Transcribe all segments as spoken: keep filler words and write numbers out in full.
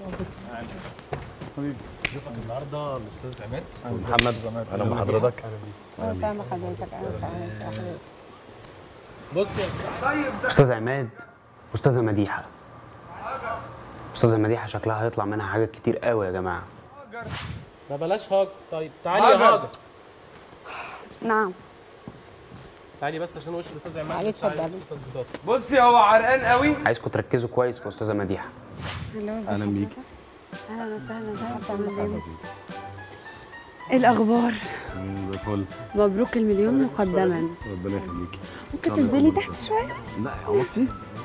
حبيبي ضيفك النهارده الاستاذ عماد. استاذ محمد اهلا بحضرتك. اهلا وسهلا بحضرتك. اهلا وسهلا حضرتك. بص يا طيب استاذ عماد استاذه مديحه. استاذه مديحه شكلها هيطلع منها حاجات كتير قوي يا جماعه. ما بلاش هاجر. طيب تعالي يا هاجر. نعم تعالي بس عشان وش الاستاذ عماد. تعالي اتفضلي. بصي هو عرقان قوي. عايزكم تركزوا كويس في استاذه مديحه. اهلا بيك. اهلا وسهلا وسهلا. ايه الاخبار؟ زي الفل. مبروك المليون مقدما. ربنا يخليكي. ممكن تنزلي تحت شويه بس؟ لا يا عوضتي.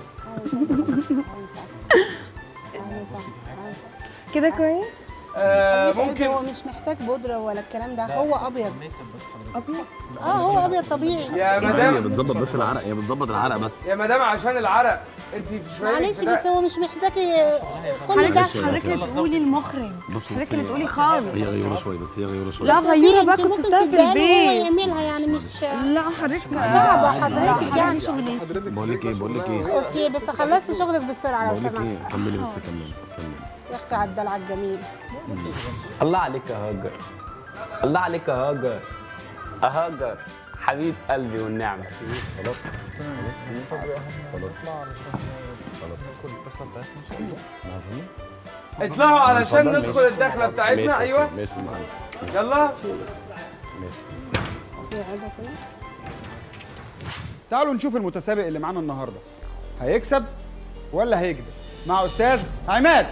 كده كويس؟ آه ممكن. هو مش محتاج بودره ولا الكلام ده، هو ابيض. ابيض؟ اه هو ابيض طبيعي. يا هي مدام بتظبط بس العرق، هي بتظبط العرق بس. يا مدام عشان العرق انت في شويه. معلش بس هو مش محتاج كل ده. حضرتك حضرتك اللي تقولي المخرج. حضرتك اللي تقولي خالص. هي غيوره شويه بس هي غيوره شويه. لا غيوره بقى كنت سبتها في هو البيت. يعملها يعني مش لا حضرتك صعبه حضرتك يعني. بقول لك ايه بقول لك ايه اوكي بس خلصت شغلك بسرعه لو بقول لك سمحت. ايه كملي بس كملي كملي. يا اختي على الدلع الجميل. الله عليك يا هاجر. الله عليك يا هاجر. يا هاجر حبيب قلبي والنعمه. خلاص خلاص خلاص اطلعوا علشان ندخل الدخله بتاعتنا. ايوه ماشي يلا. في عاده كده. تعالوا نشوف المتسابق اللي معانا النهارده هيكسب ولا هيكذب مع استاذ عماد.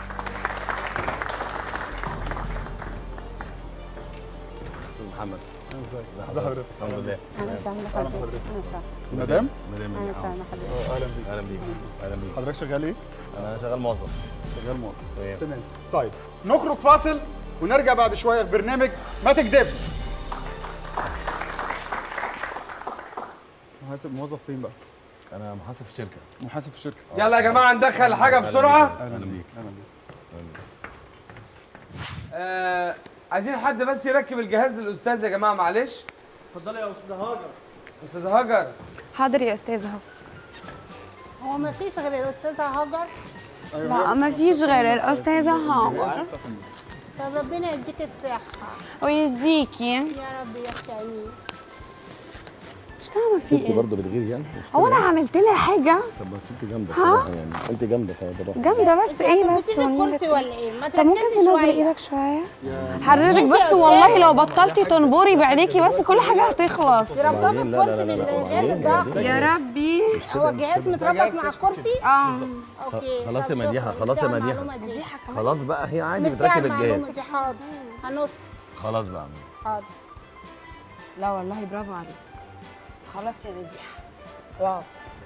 استاذ محمد ازيك؟ ازي حضرتك؟ الحمد لله. اهلا وسهلا بحضرتك. اهلا وسهلا. مدام؟ مدام اهلا وسهلا بحضرتك. اهلا بيك. اهلا بيك اهلا بيك. حضرتك شغال ايه؟ انا شغال موظف. شغال موظف. تمام. تمام. طيب نخرج فاصل ونرجع بعد شويه في برنامج ما تكذبش. محاسب موظف فين بقى؟ انا محاسب في شركه. محاسب في شركه. يلا يا جماعه ندخل حاجه بسرعه. اهلا بيك. اهلا بيك. آه عايزين حد بس يركب الجهاز للاستاذ يا جماعه معلش. اتفضلي يا استاذه هاجر. استاذه هاجر. حاضر يا استاذه. هو ما فيش غير الاستاذه هاجر؟ لا ما فيش غير الاستاذه هاجر. طب ربنا يديك الصحه ويديكي. يا رب يا اختي امين. مش فاهمه في انت ايه. برضه بتغيري يعني؟ هو انا عملت لها حاجه؟ طب بس انت جامده بصراحه يعني. انت جامده فبروح. جامده بس ايه بس بتسيبي الكرسي ولا ايه؟ ما طب ممكن تركزي تنزلي شويه. ايدك شويه؟ حضرتك بس والله لو بطلتي تنبري بعينيكي بس كل حاجه هتخلص. ربطها في لا، لا، الكرسي لا، لا، بالجهاز لا. الضغط. يا ربي. هو الجهاز متربط مع الكرسي؟ اه اوكي. خلاص طب يا مديحه، شكراً. خلاص يا ميرسي على مديحه. المعلومة دي. خلاص بقى هي عادي ميرسي على بتركب المعلومة الجهاز. دي. حاضر هنسكت. خلاص بقى. حاضر. لا والله برافو عليك. خلاص يا مديحه. واو.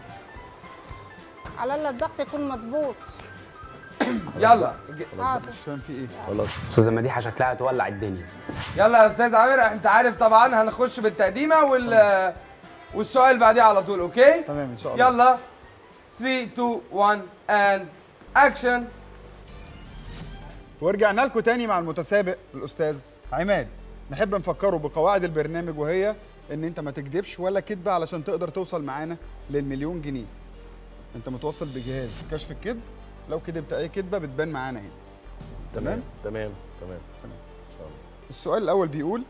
على الله الضغط يكون مظبوط. يلا حاضر. مش فاهم في ايه. خلاص. استاذه مديحه شكلها هتولع الدنيا. يلا يا استاذ عامر انت عارف طبعا هنخش بالتقديمه وال والسؤال بعديه على طول. اوكي تمام ان شاء الله. يلا ثلاثة اتنين واحد and اكشن. ورجعنا لكم تاني مع المتسابق الاستاذ عماد. نحب نفكره بقواعد البرنامج وهي ان انت ما تكذبش ولا كذبه علشان تقدر توصل معانا للمليون جنيه. انت متوصل بجهاز كشف الكذب، لو كذبت اي كذبه بتبان معانا هنا. تمام تمام تمام تمام. ان شاء الله. السؤال الاول بيقول،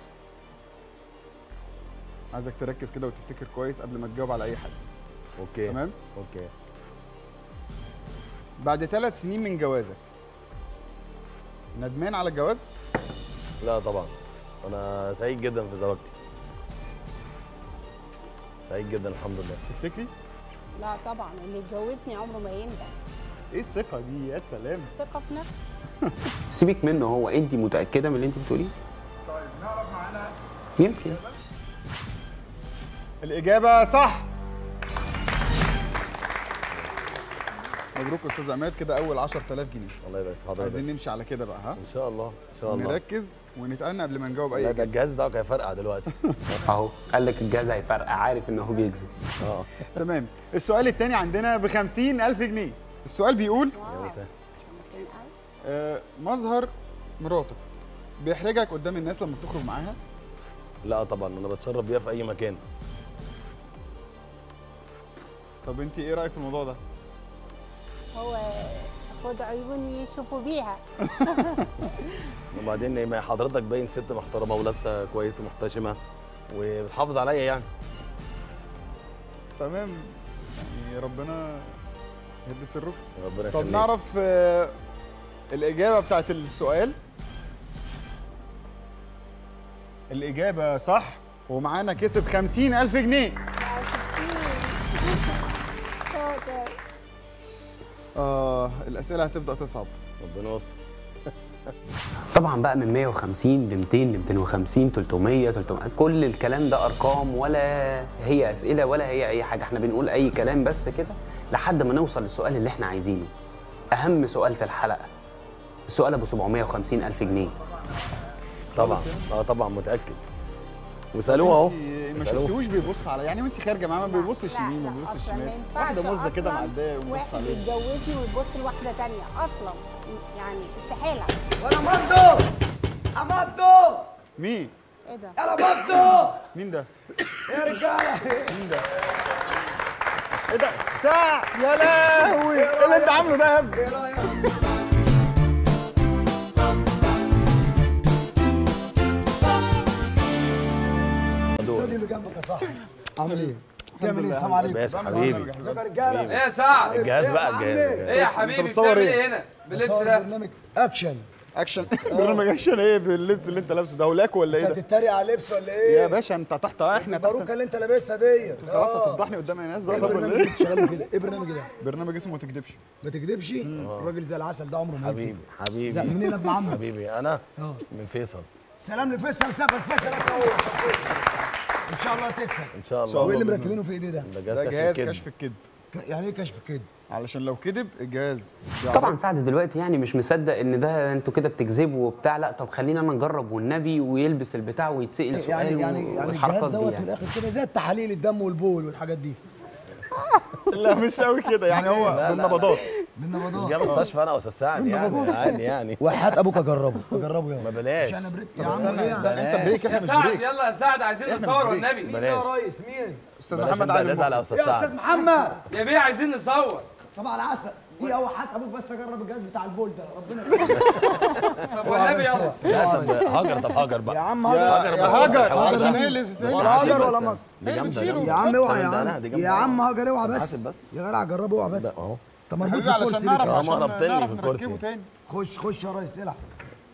عايزك تركز كده وتفتكر كويس قبل ما تجاوب على اي حاجه. اوكي تمام. اوكي. بعد ثلاث سنين من جوازك ندمان على الجواز؟ لا طبعا انا سعيد جدا في زواجتي. سعيد جدا الحمد لله. تفتكري؟ لا طبعا اللي يتجوزني عمره ما يندم. ايه الثقه دي يا سلام. الثقه في نفسي. سيبك منه، هو انت متاكده من اللي انت بتقوليه؟ طيب نعرف معانا. يمكن. الاجابه صح. مبروك يا استاذ عماد، كده اول عشرة آلاف جنيه. الله يبارك في حضرتك. عايزين نمشي على كده بقى. ها ان شاء الله ان شاء الله. نركز ونتأنى قبل ما نجاوب اي لا ده اجابه. الجهاز بتاعك هيفرقع دلوقتي. اهو قال لك الجهاز هيفرقع، عارف ان هو بيكذب. اه تمام. السؤال الثاني عندنا ب خمسين ألف جنيه. السؤال بيقول يا مساء. آه مظهر مراتك بيحرجك قدام الناس لما بتخرج معاها؟ لا طبعا انا بتشرف بيها في اي مكان. طب انت ايه رايك في الموضوع ده؟ هو خد عيوني يشوفوا بيها. وبعدين ما حضرتك باين ست محترمه ولابسه كويسه محتشمه وبتحافظ عليا يعني. تمام، يعني ربنا يهدي سركم. ربنا طب يخليك. نعرف آه، الإجابة بتاعت السؤال. الإجابة صح ومعانا كسب خمسين ألف جنيه. شاطر. آه الأسئلة هتبدأ تصعب. ربنا يستر. طبعا بقى من مية وخمسين ل ميتين ل ميتين وخمسين تلتمية تلتمية كل الكلام ده ارقام، ولا هي اسئله ولا هي اي حاجه، احنا بنقول اي كلام بس كده لحد ما نوصل للسؤال اللي احنا عايزينه. اهم سؤال في الحلقه، السؤال ابو سبعمية وخمسين الف جنيه. طبعا اه طبعا متاكد. وسالوه اهو. ما شفتوش بيبص على، يعني وانت خارجه معاه ما بيبصش لا، يمين ما لا، بيبصش أصلاً شمال. ما ينفعش واحده مزه كده أصلاً معديه ويبص واحد عليها. يتجوزني ويبص لواحده تانية اصلا، يعني استحاله. وانا مندو امدو. مين؟ ايه ده؟ انا مندو. مين ده؟ يا رجاله مين ده؟ ايه ده؟ ساعة يا لهوي، ايه اللي انت عامله ده يا ابني؟ ايه رايك؟ الاستوديو اللي جنبك يا صاحبي عامل ايه؟ بتعمل ايه؟ السلام عليكم. باشا حبيبي. ازيك يا رجاله؟ ايه يا سعد؟ الجهاز بقى الجهاز. ايه يا حبيبي بتصور بتعمل إيه؟ ايه هنا باللبس بصور ده؟ برنامج اكشن. اكشن. برنامج اكشن ايه باللبس اللي انت لابسه ده؟ هولاك ولا ايه انت ده؟ هتتريق على اللبس ولا ايه؟ يا باشا انت تحت، احنا تحت. الباروكه اللي انت لابسها ديت خلاص آه. هتفضحني قدام الناس بقى. ايه طب البرنامج ولا اللي ايه؟ انت شغال كده؟ ايه البرنامج ده؟ برنامج اسمه ما تكدبش. ما تكدبش؟ الراجل زي العسل ده عمره ما يكذب. حبيبي حبيبي. زي منين يا ابن عمك؟ حبيبي انا اه من فيصل. سلام لفيصل، سافر فيصل اهو. ان شاء الله هتكسب. ان شاء الله. وايه اللي مركبينه في ايديه ده؟ ده جهاز ده كشف جهاز الكذب. كشف الكذب، ك- يعني ايه كشف كده؟ علشان لو كذب الجهاز طبعا سعد دلوقتي يعني مش مصدق ان ده انتوا كده بتكذبوا وبتاع، لا طب خلينا انا نجرب والنبي، ويلبس البتاع ويتسال سؤال يعني يعني يعني والحركات الجهاز دي دوت من يعني. الاخر كده زي التحاليل الدم والبول والحاجات دي. لا مش قوي كده يعني، هو بالنبضات. مش بالنبضات. جاي مستشفى انا استاذ سعد يعني عادي يعني. وحياة ابوك اجربه اجربه ما يلا. بلاش. مش انا بريك يا طب عم استنى ايه استنى يعني؟ انت بريك احنا يا مش سعد بريك. يلا يا سعد عايزين إحنا مش نصور بريك. والنبي. مين يا بلاش. ريس مين؟ استاذ بلاش محمد انت عادل تزعل يا المخرج. استاذ يا استاذ سعد. محمد يا بيه عايزين نصور. صباح العسل. دي اول حد ابوك بس اجرب الجهاز بتاع البول ده ربنا يخليك. طب والنبي يلا. لا طب هاجر طب هاجر يا بقى. عم يا هاجر يا هاجر هاجر عشان بس. ايه اللي بس ولا حاسب هاجر بس. ولا مك. دي جامده بتشيله. جامدة. يا عم اوعى يا ده أنا، عم دي جامدة يا عم أوي. هاجر اوعى بس حاسب بس. يا جدع جربه اوعى بس. ده اهو. طب مربوط في حبيبي الكرسي علشان نعرف بتاعه. عشان عشان قربتني نعرف في الكرسي. نركبه تاني. خش خش يا ريس العب.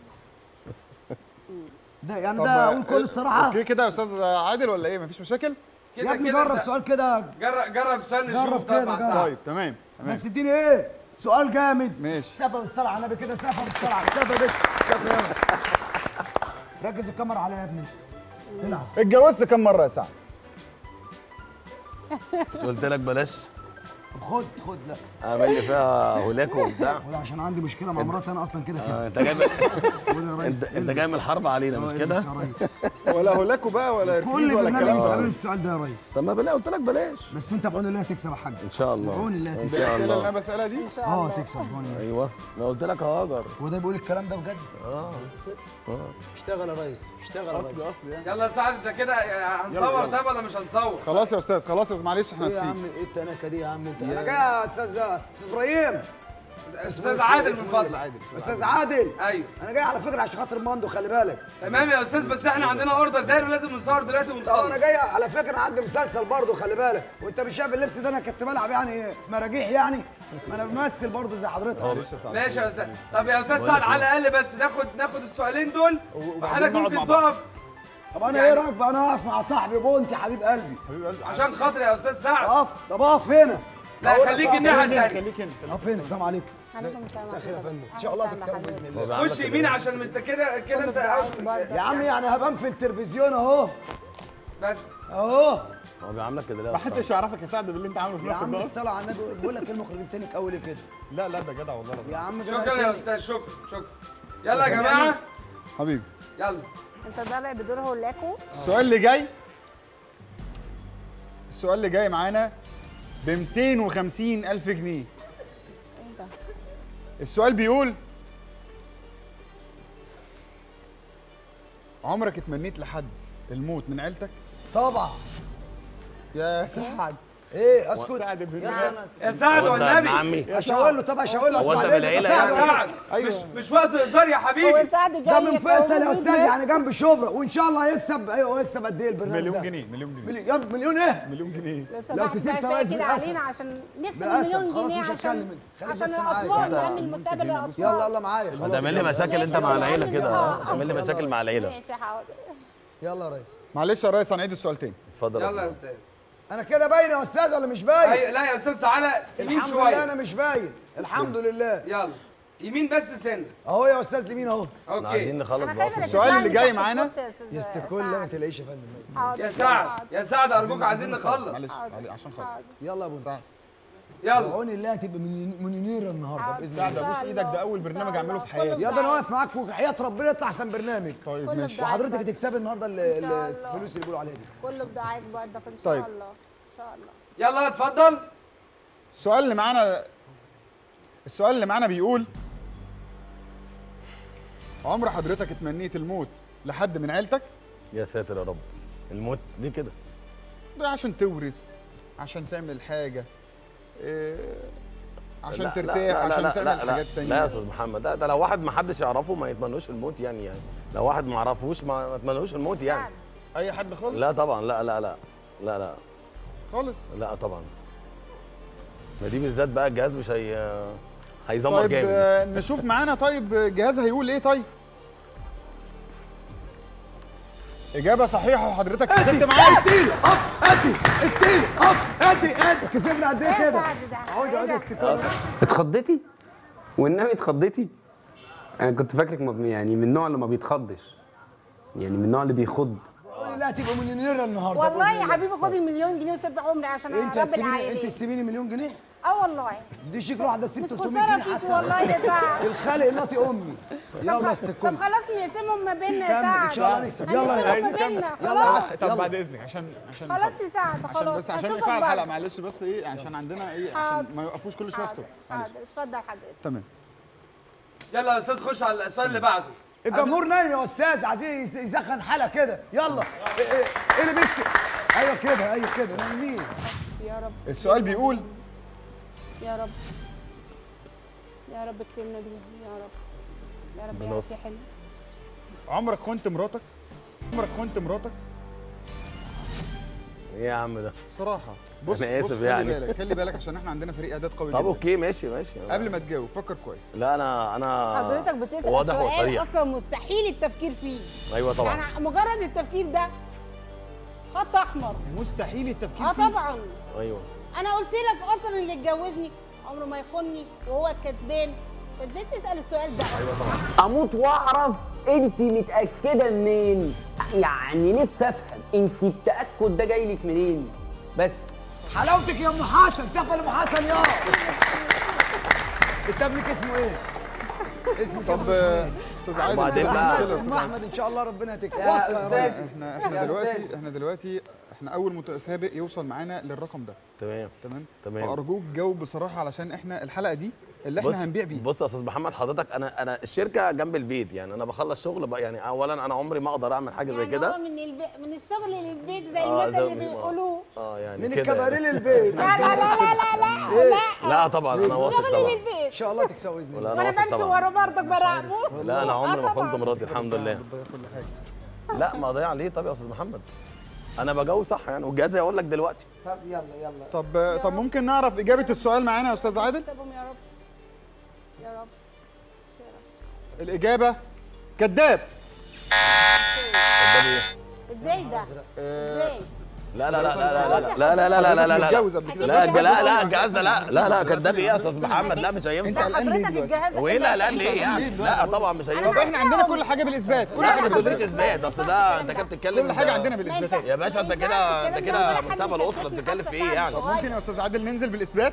ده يعني طب ده اقول كل الصراحه. اوكي كده يا استاذ عادل ولا ايه؟ مفيش مشاكل؟ يا كده ابني كده جرب انت- سؤال كده جرب جرب سؤال نشوف. جرب كده، طبعا جرب. سعد. طيب تمام تمام. بس اديني ايه؟ سؤال جامد. ماشي. سافر بالصلاة على النبي كده، سافر بالصلاة على سافر يا باشا سافر يلا. ركز الكاميرا عليا يا ابني. العب. اتجوزت كم مره يا سعد؟ مش قلت لك بلاش طب خد خد لا اعمل لي فيها هولاكو وبتاع. ولا عشان عندي مشكلة مع مراتي انا اصلا كده كده. آه، انت جاي من- قول يا ريس انت انت جاي من الحرب علينا مش آه، كده؟ البس يا ريس. ولا هولاكو بقى ولا كل ركيز ولا برنامج الكلام يسألوني ده؟ السؤال ده يا ريس. طب ما بلاش قلت لك بلاش. بس انت بعون الله هتكسب يا حاج. ان شاء الله بعون الله ان هتكسب. شاء الاسئله اللي انا الله. بسالها دي ان شاء اه الله. هتكسب بعون الله. ايوه انا قلت لك هاجر. هو ده بيقول الكلام ده بجد؟ اه اه اشتغل يا ريس اشتغل يا ريس. اصلي اصلي يعني. يلا يا سعد انت كده هنصور طب ولا مش هنصور؟ خلاص يا استاذ خلاص يا استاذ معلش احنا ايه يا اسفين. عم ايه التناكه دي يا عم انت؟ انا جاي يا استاذ استاذ ابراهيم. استاذ عادل من فضلك. استاذ عادل ايوه انا جاي على فكره عشان خاطر ماندو خلي بالك. تمام يا استاذ بس احنا عندنا اوردر داير ولازم نصور دلوقتي اه انا ونخلص. جاي على فكره عندي مسلسل برضه خلي بالك، وانت مش شايف اللبس ده انا كنت بلعب يعني مراجيح يعني، ما انا بمثل برضه زي حضرتك. معلش يا سعد. ماشي يا استاذ. طب يا استاذ سعد على الاقل بس ناخد ناخد السؤالين دول وحضرتك نقعد ممكن مع بعض. تقف طب انا ايه رايك بقى انا اقف مع صاحبي بونتي حبيب قلبي؟ عشان خاطر يا استاذ سعد. اقف طب اقف هنا. لا بقول لك خليك أقف الناحيه هنا. الثانيه. خليك هنا. اقف هنا السلام عليكم. عليكم السلام مساء الخير يا ورحمة فندم، الله. ان شاء الله أهلا تكسبوا وسهلا باذن هو الله. بيعاملك خش كده يمين ليه؟ عشان انت كده كده انت برضه. يا عم يعني هبان في التلفزيون اهو بس اهو. هو بيعاملك كده ليه؟ ما حدش يعرفك يا سعد باللي انت عامله في يا نفسك عم ده. الصلاة على النبي بقول لك ايه المخرج التاني قوي ليه كده؟ لا لا ده جدع والله العظيم. يا عم شكرا يا استاذ شكرا شكرا. يلا يا جماعه حبيبي يلا. انت طالع بدور هولاكو. السؤال اللي جاي السؤال اللي جاي معانا ب مئتين وخمسين ألف جنيه. ايه ده؟ السؤال بيقول عمرك اتمنيت لحد الموت من عيلتك؟ طبعا يا سعد ايه اسكت سعد بن يا سعد هو أنت والنبي. ابن عمي اشاور له طب اشاور له هو أنت أصل من عليك. العيلة يا يعني؟ سعد مش مش وقت هزار يا هو حبيبي. سعد ده جاي من فيصل يا يتوه استاذ منك. يعني جنب شبرا وان شاء الله هيكسب. ايوه هيكسب قد ايه البرنامج مليون ده؟ جنيه مليون جنيه مليون مليون ايه؟ مليون جنيه لو لو سمحت كسبت بقى عايز كده بالأسف. علينا عشان نكسب بالأسف. المليون خلاص جنيه مش عشان هتكلم. خليك عشان بس معايا. الاطفال نعمل مسابقه للاطفال. يلا يلا معايا هتعمل لي مشاكل انت مع العيله كده ها؟ تعمل لي مشاكل مع العيله. ماشي حاضر. يلا يا ريس. معلش يا ريس هنعيد السؤال تاني. اتفضل يلا يا يا استاذ. انا كده باين يا استاذ ولا مش باين؟ أيوة، لا يا استاذ تعالى يمين الحمد لله شويه. انا مش باين الحمد لله. يلا يمين بس سنه. اهو يا استاذ لمين اهو. احنا عايزين اوكي. نخلص انا بقى. خايفه السؤال اللي جاي معانا يستكل ما تلاقيش يا فندم. حاضر. يا سعد يا سعد ارجوك عايزين معلش نخلص. معلش، عشان خاطر حاضر. يلا يا ابو سعد. يلا بعون الله هتبقى مليونير النهارده باذن سعد الله. ابوس ايدك ده اول برنامج اعمله في حياتي. يا ده انا واقف معاك وحياه ربنا يطلع احسن برنامج. طيب كله ماشي. بدعاء وحضرتك برضه. هتكسبي النهارده ال- إن شاء ال- الله. الفلوس اللي بيقولوا عليها دي. كله بدعاء برضك ان شاء طيب. الله ان شاء الله. يلا اتفضل. السؤال اللي معانا السؤال اللي معانا بيقول عمر حضرتك اتمنيت الموت لحد من عيلتك؟ يا ساتر يا رب. الموت ليه كده؟ ده عشان تورث، عشان تعمل حاجه، إيه، عشان لا، ترتاح، لا، لا، عشان لا، تعمل لا، لا، حاجات تانية. لا يا استاذ محمد، ده, ده لو واحد ما حدش يعرفه ما يتمنوش الموت يعني يعني لو واحد ما يعرفوش ما ما يتمنوش الموت يعني. اي حد خالص؟ لا طبعا، لا لا لا لا لا خالص. لا طبعا. ما دي بالذات بقى الجهاز مش هي هيزمر طيب جامد. آه، نشوف معانا. طيب الجهاز هيقول ايه؟ طيب اجابه صحيحه وحضرتك كسبت معايا. اديله اب ادي اديله اب ادي ادي كسبنا قد ايه ايه كده؟ سعد ده؟ اهو إيه ده ده؟ استكانه. اتخضيتي؟ والنبي اتخضيتي؟ انا كنت فاكرك ما- يعني من النوع اللي ما بيتخضش، يعني من النوع اللي بيخض. قولي لا هتبقى مليونير النهارده. والله بإذن يا الله. حبيبي خد المليون جنيه وسيب عمري عشان انت اربي هتسيبيني انت العائلين. تسيبيني مليون جنيه؟ اه والله دي شكله واحده تسيب مش ثلاثمية خساره جنيه فيك حتى. والله يا سعد. الخالق ناطي امي. يلا استكل. طب خلاص نقسمهم ما بيننا يا كمل، سعد. إن شاء الله نكسب. يلا يا هنقسمهم ما عايز بيننا يلا خلاص. بس طب يلا. بعد اذنك عشان عشان خلاص يا سعد عشان خلاص بس عشان أشوفك نفعل الحلقه بعد. معلش بس ايه عشان عندنا ايه عشان حاضر. ما يوقفوش كل شويه ستوب. حاضر معلش حاضر اتفضل حضرتك. تمام. يلا يا استاذ خش على السؤال اللي بعده. الجمهور نايم يا استاذ عايزين يس- يسخن حلقه كده يلا. ايه إيه- إيه اللي بيكتب؟ ايوه كده ايوه كده نايمين. يا رب السؤال بيقول يا رب يا رب اكرمنا بيهم يا رب يا رب ربنا يا رب يستر. يا حلو. عمرك خنت مراتك؟ عمرك خنت مراتك؟ ايه يا عم ده؟ صراحه بص أنا آسف بص خلي يعني. بالك خلي بالك عشان احنا عندنا فريق اعداد قوي طب جدا. اوكي ماشي ماشي. قبل ما تجاوب فكر كويس. لا انا انا حضرتك بتسأل واضح سؤال وصريح. اصلا مستحيل التفكير فيه. ايوه طبعا. يعني مجرد التفكير ده خط احمر. مستحيل التفكير اه فيه. طبعا. ايوه انا قلت لك اصلا اللي اتجوزني عمره ما يخوني وهو الكسبان. ازاي تسأل السؤال ده؟ ايوه طبعا. اموت واعرف انت متاكده منين؟ يعني نفسي افهم انت التاكد ده جاي لك منين؟ بس حلاوتك يا ام حسن سقف ام حسن يا انت ابنك اسمه ايه؟ اسمك طب آه، استاذ عادل وبعدين كده بقى- مشكله يا ام استاذ عادل. احمد ان شاء الله ربنا هتكسب. يا واصله يا ريس. أستاذ. احنا احنا يا دلوقتي أستاذ. احنا دلوقتي احنا اول متسابق يوصل معانا للرقم ده. تمام تمام تمام. فارجوك جاوب بصراحه علشان احنا الحلقه دي اللي بص احنا هنبيع بيه. بص يا استاذ محمد حضرتك انا انا الشركه جنب البيت يعني انا بخلص شغل بقى يعني اولا انا عمري ما اقدر اعمل حاجه زي يعني كده. هو من البي... من الشغل للبيت زي آه، المثل زي- اللي آه. بيقولوه. اه يعني من كده الكباريه يعني. للبيت. لا لا لا لا لا لا لا لا طبعا انا واثق الشغل طبعا. ان للبيت. شاء الله تكسبوا باذن الله. لا انا وانا واثق بمشي طبعا. ورا برضك براقبه. لا انا عمري ما آه طبعاً. خنت مراتي الحمد لله. ربنا كل حاجه. لا ما اضيع ليه طب يا استاذ محمد انا بجاوب صح يعني والجهاز هيقول لك دلوقتي. طب يلا يلا. طب آه، طب ممكن نعرف اجابه السؤال معانا يا استاذ عادل؟ اكسبهم يا رب يا رب يا رب. الاجابه كذاب. ده ليه؟ ازاي ده؟ ازاي؟ لا لا لا لا لا لا لا لا لا لا لا لا متجوز قبل كده؟ لا لا لا الجهاز ده لا لا لا كداب ايه يا استاذ محمد لا مش انت هينفع. قلقان ليه حضرتك دلوقتي؟ الجهاز وايه لا لا ليه يعني لا طبعا مش طب هينفع. احنا عندنا كل حاجه بالاثبات كل لا حاجه ما تقوليش بالاثبات اثبات اصل ده انت كده بتتكلم كل حاجه عندنا بالاثباتات. يا باشا انت كده انت كده مستقبل اسره بتتكلم في ايه يعني. طب ممكن يا استاذ عادل ننزل بالاثبات؟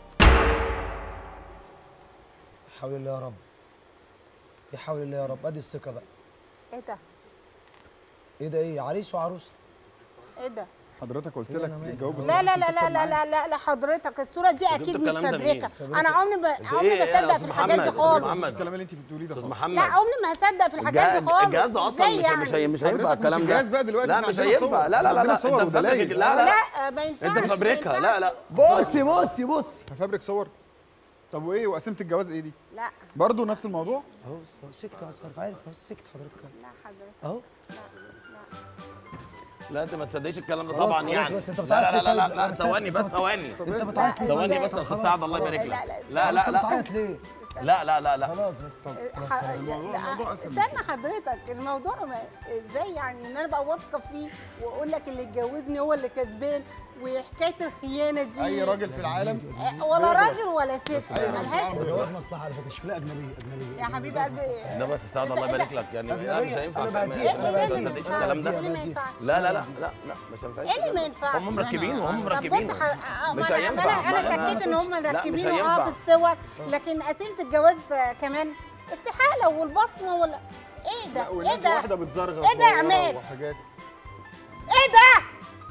حول الله يا رب. بحول الله يا رب. ادي الثقه بقى. ايه ده؟ ايه ده ايه عريس وعروسه؟ ايه ده؟ حضرتك قلت لك الجواب لا لا لا لا لا لا لا لا حضرتك الصوره دي اكيد متفبركه. انا عمري ما عمري ما اصدق في الحاجات دي خالص. الكلام اللي انت بتقوليه ده خالص. لا عمري ما هصدق في الحاجات دي خالص. الجهاز اصلا مش يعني؟ مش مش هينفع الكلام ده. الجهاز بقى دلوقتي لا مش هينفع. لا لا لا لا انت مفبرك. لا لا لا ما ينفعش. انت مفبركها. لا لا بصي بصي بصي هفبرك صور. طب وايه وقسيمه الجواز ايه دي؟ لا برضه نفس الموضوع؟ اهو سكت حضرتك عارف اهو سكت حضرتك لا حضرتك اهو. لا انت ما تصدقيش الكلام ده خلاص طبعا خلاص يعني. بس انت لا بتعيط لا لا لا ليه؟ لا طيب ثواني بس ثواني انت بتعيط ليه؟ ثواني بس يا استاذ سعد الله يبارك لك. لا لا انت لا بتعيط ليه؟ لا لا لا لا خلاص بس ح- لا، استنى حضرتك الموضوع ما ازاي يعني ان انا بقى واثقه فيه واقول لك اللي اتجوزني هو اللي كسبان وحكايه الخيانه دي اي راجل في العالم آه، ولا راجل ولا ست ملهاش جواز مصلحه على فكره شكلها اجنبيه اجنبيه يا حبيب قلبي. ده بس سعد الله يبارك لك يعني. لا مش هينفع. أنا ما بديك- ايه اللي ما تصدقيش ينفعش؟ الكلام ايه ده. اللي ما ينفعش؟ لا لا لا لا لا مش هينفع. ايه اللي ما ينفعش؟ هم مركبين وهم طب مركبين. بص ح- آه، ما مش انا هينفع. انا انا ما- شكيت ان هم لا، مش مركبينه اه هينفع. في الصور لكن قسيمه الجواز آه، كمان استحاله والبصمه ولا ايه ده؟ ايه والناس ده؟ واحده بتزرغط ايه ده يا ورا عماد؟ وحاجات. ايه ده؟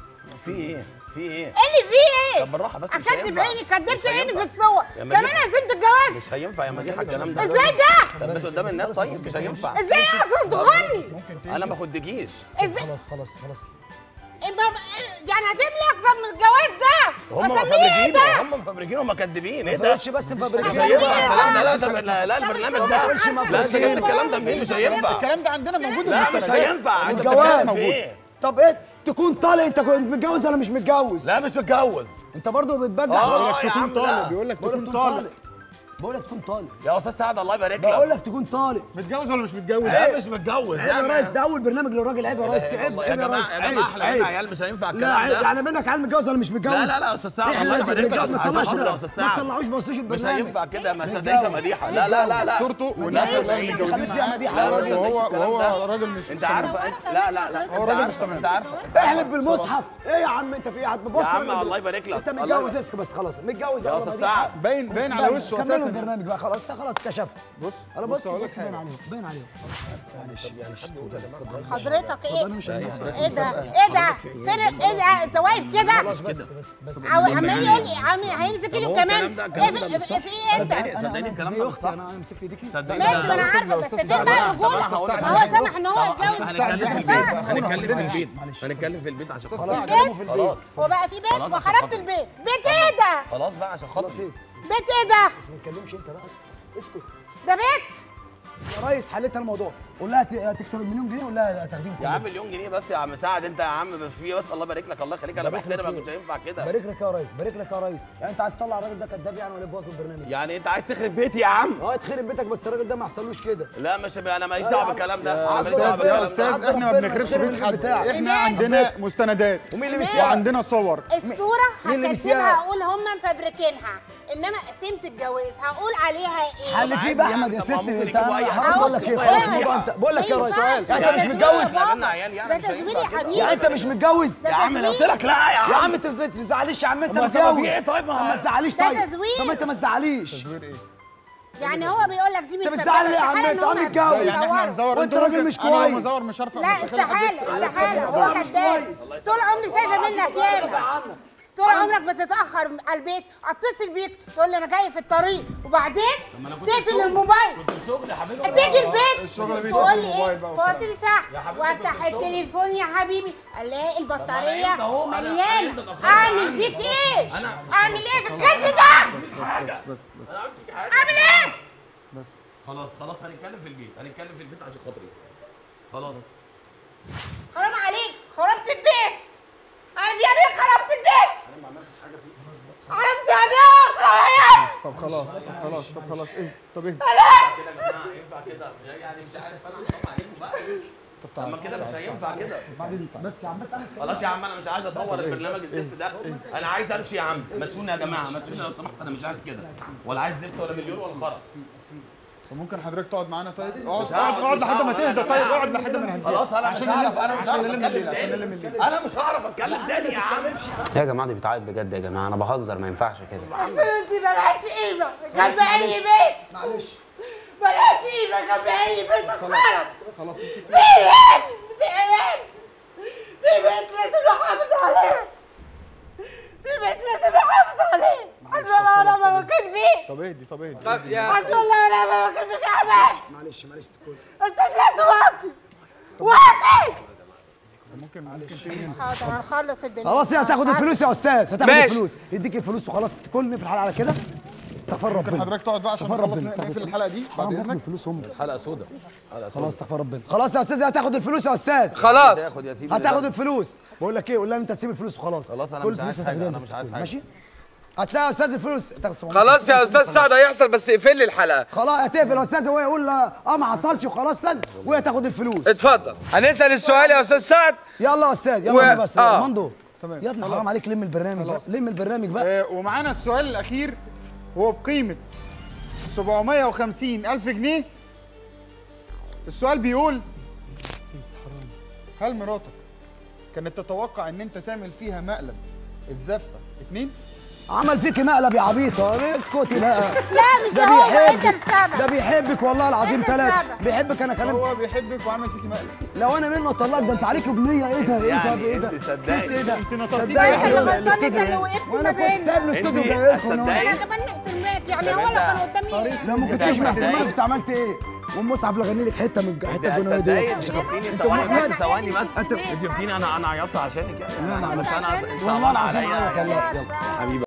في ايه؟ في ايه؟ ايه اللي فيه ايه؟ طب بالراحه بس. مش اكدب هينفع. عيني كدبت مش عيني هينفع. في الصور يا كمان مديحة. قسيمه الجواز مش هينفع يا مديحه الكلام ده. ازاي ده؟ طب بس قدام الناس طيب مش هينفع. ازاي اصلا تغني؟ انا ما خدجيش. ازاي خلاص خلاص خلاص إيه بابا- إيه يعني هتملي اكتر من الجواز ده؟ هم اسميه ايه مفبركين ده؟ هم مفبركين هم كدابين. ايه ما ده؟ تقولش بس مفبركين مش هينفع إيه الكلام ده. ده؟ لا ده لا لا البرنامج ما ده. تقولش لا انت مفبركين. جبت الكلام ده منين؟ مش هينفع. الكلام ده عندنا موجود لا مش المستندات. هينفع. انت الجواز بتتكلم في موجود. ايه؟ طب ايه تكون طالق انت كنت متجوز ولا مش متجوز؟ لا مش متجوز. انت برضه بتبجح آه، بيقول لك يا تكون عم طالق لا. بيقول لك بقول لك تكون تكون طالق. طالق بقول لك تكون طالق يا استاذ سعد الله يبارك لك. بقول لك تكون طالق متجوز ولا مش متجوز؟ لا مش متجوز. عيب يا ريس ده اول برنامج للراجل عيب يا ريس عيب يا عيب يا جماعه ريس يا عيب جماعه احنا عيب عيال مش هينفع لا الكلام عيب ده. يعني منك عيال متجوز ولا مش متجوز؟ لا لا لا يا استاذ سعد الله احنا يبارك لك. ما عشان تطلعش خاطر يا استاذ ما سعد تطلعوش بسطوش مش البرنامج هينفع كده. ما تصدقيش يا مديحه. لا لا لا لا صورته والناس لا، اللي لا، متجوزين خليك يا معاه مديحة. لا، ما تصدقيش وهو الكلام وهو ده. راجل مش انت عارفه انت لا لا لا هو انت راجل مش عارفه تمام. انت عارفه احلف بالمصحف ايه يا عم انت في ايه هتبص يا عم الله يبارك لك. انت الله متجوز يبارك. اسكت بس خلاص متجوز يا استاذ سعد باين باين على وشه كملوا اساسا. البرنامج بقى خلاص انت خلاص كشفت بص انا بص بص اقول لك بص باين حاجه عليهم باين عليهم معلش معلش اتفضل اتفضل حضرتك ايه؟ انا مش هنسى ايه ده؟ ايه ده؟ فين ال- ايه ده؟ انت واقف كده؟ خلاص بس بس بس او عمال يقول لي عم هيمسك ايده هو كمان الكلام ده- ايه الكلام في ده في- في ايه انت؟ صدقني صدقني الكلام زي ده مش اختي صح. انا امسك ايديكي صدقني ماشي ما انا أستاذ- عارفه بس أستاذ فين سعد، بقى أنا- الرجوله؟ أنا هقول لك ما هو حاجة. سامح ان هو يتجوز هنتكلم في ما البيت ينفعش. هنتكلم في البيت معلش. هنتكلم في البيت عشان خلاص خلاص اتكلموا في البيت خلاص هو بقى في بيت خلاص عشان وخربت خاطر. البيت بيت ايه ده؟ خلاص بقى عشان خلاص خاطر ايه بيت ايه ده؟ بس ما تتكلمش انت بقى اسكت اسكت ده بيت؟ يا ريس حليتها الموضوع قول لها هت- هتكسب المليون جنيه ولا هتاخديهم يا كلهم؟ عم مليون جنيه بس يا عم سعد انت يا عم بس في بس الله يبارك لك الله يخليك انا بارك لك بحترمك ايه؟ مش هينفع كده. بارك لك يا ريس بارك لك يا ريس يعني انت عايز تطلع الراجل ده كداب يعني ولا يبوظ البرنامج؟ يعني انت عايز تخرب بيتي يا عم؟ اه يتخرب بيتك بس الراجل ده ما يحصلوش كده لا مش انا ماليش لا دعوه يا عم. بالكلام ده يا انا ماليش دعوه أستاذ، يا بالكلام ده. استاذ احنا ما ربنا بنخربش يخرب بيت حد بتاعك. احنا عندنا مستندات ومين اللي وعندنا صور الصورة مين اللي هكتبها بيسيها؟ اقول هم مفبركينها انما قسيمة الجواز هقول عليها ايه؟ حل فيه بقى احمد يا طب ست ما ممكن انت يجيبوا أي انا حد. حرام بقول لك ايه يجيبوا خلاص أي يبقى حد. انت بقول لك يا ما ريس ينفعش. يعني ده انت مش تزوير متجوز يا احنا بابا. قلنا عيال يعني ده مش تزوير هينفع يا كده. حبيبي يعني انت مش متجوز ده يا عم انا قلت تزوير. لك لا يا يا عم عم انت ما تزعليش يا عم انت طب ما متجوز طب في ايه طيب ما طب هو- ما تزعليش ده طيب تزوير. طب ما انت ما تزعليش تزوير ايه؟ يعني هو بيقول لك دي انت متفبركة بتزعل ليه يا عم؟ استحالة انت إن هم عم متجوز. يصوروا. يعني احنا هنزور وانت انت راجل ممكن- مش انا لو كويس. مزور مش هرفع لا مش هخلي حد استحالة يكسب. استحالة هو كداب طول عمري شايفة منك ياما طول عمرك بتتأخر على البيت اتصل بيك تقول لي انا جاي في الطريق وبعدين تقفل الموبايل كنت في شغل يا حبيبي تيجي البيت الشغل بيجي تقول في لي الموبايل ايه بقى وبتاع. فاصل شحن يا حبيبي وافتح كنت في الشغل. التليفون يا حبيبي الاقي البطاريه أنا أهو، أنا- أنا مليانه اتأخرت اعمل عنك. فيك ايه؟ أنا- اعمل ايه في الكلب ده؟ بس بس انا ما عملتش فيك حاجه اعمل ايه؟ بس خلاص خلاص هنتكلم في البيت هنتكلم في البيت عشان خاطري خلاص حرام عليك خربت البيت عارف يعني ايه خربت البيت؟ انا ما عملتش حاجه فيك عرفت يعني ايه اصلا طب خلاص طب خلاص طب خلاص ايه طب ايه كده يا جماعه ينفع كده يعني مش عارف انا حرام عليكم بقى طب طب ما تعالى كده مش هينفع كده بعد اذنك بس يا عم بس انا خلاص يا عم انا مش عايز اصور البرنامج الزفت ده انا عايز امشي يا عم مشوني يا جماعه مشوني لو سمحت انا مش عايز كده ولا عايز زفت ولا مليون ولا خرس طب ممكن حضرتك تقعد معانا طيب اقعد مش اقعد هقعد، اقعد مش لحد ما هقعد، تهدى أنا طيب مش اقعد لحد ما نهدى خلاص انا مش عشان هعرف نلم- انا مش عشان هعرف نلم اتكلم الليل، عشان نلم تاني الليل. انا مش هعرف اتكلم تاني يا عم يا جماعه دي بتعيط بجد يا جماعه انا بهزر ما ينفعش كده الفلوس دي ملهاش قيمه جنب اي بيت معلش ملهاش قيمه جنب اي بيت اتخرب خلاص في عيال في عيال في بيت لازم نحافظ عليه. في بيت لازم نحافظ عليه. حسبي الله ونعم الوكيل فيه. طب اهدي طب اهدي طب يا حسبي الله ونعم الوكيل فيك يا عماد. معلش معلش تكون استاذ لا توطي وطي. ممكن ممكن تيجي حاضر هنخلص البنت. خلاص هي هتاخد الفلوس يا استاذ، هتاخد ماشي. الفلوس، يديك الفلوس وخلاص كلني في الحلقه على كده. استغفر ممكن ربنا. حضرتك تقعد بقى عشان استغفر نخلص ربنا. نقفل الحلقه دي بعد حرام اذنك. الفلوس هم. حلقه سودا. خلاص استغفر ربنا. خلاص يا استاذ هتاخد الفلوس يا استاذ. خلاص تاخد يا سيدي. هتاخد الفلوس. بقول لك ايه، قول لها انت تسيب الفلوس وخلاص. خلاص انا كل مش عايز فلوس حاجه، هتاخديها انا انت مش عايز تستلم، حاجه. ماشي؟ هتلاقي يا استاذ الفلوس تاخد سبعمية. خلاص يا استاذ سعد هيحصل، بس اقفل لي الحلقه. خلاص هتقفل يا استاذ، وهو يقول لا اه ما حصلش وخلاص يا استاذ، وهي تاخد الفلوس. اتفضل هنسال السؤال يا استاذ سعد. يلا يا استاذ يلا و- انا بس آه. يا مندو. تمام. يا ابني خلاص. حرام عليك، لم البرنامج بقى، لم البرنامج بقى. آه، ومعانا السؤال الاخير هو بقيمه سبعمية وخمسين الف جنيه. السؤال بيقول: هل مراتك كانت تتوقع ان انت تعمل فيها مقلب الزفه اتنين؟ عمل فيكي مقلب يا عبيطه، اسكتي بقى. لا مش ده هو، انت بيحبك، السبب. ده بيحبك والله العظيم انت ثلاثة، السبب. بيحبك انا كلام. هو بيحبك وعمل فيكي مقلب. لو انا منه طلعت ده انت عليك بنيه. ايه ده ايه ده يعني ايه ده؟ انت ست تصدقي. ايه ده؟ انت نطقتي صدقني بقى. انت اللي غلطان، انت اللي وقفت ما وانا كنت بيننا. سايب الاستوديو انت جاي لكم. تصدقي. انا كمان احترمت يعني، طب هو انت- لو كان قدامي لو ما انت كنتش هتصدقي. محترمه كنت عملت ايه؟ والمصحف لغني لك حته من حته انت الجنيه هتصدقي، دي. انت شفتيني انت ثواني محمد. بس ثواني بس. انت- انت شفتيني انا انا عيطت عشانك يعني. لا، لا، بس انا عشان- انت والله صعبان العظيم عليا عيط والله. يعني. يلا. حبيبي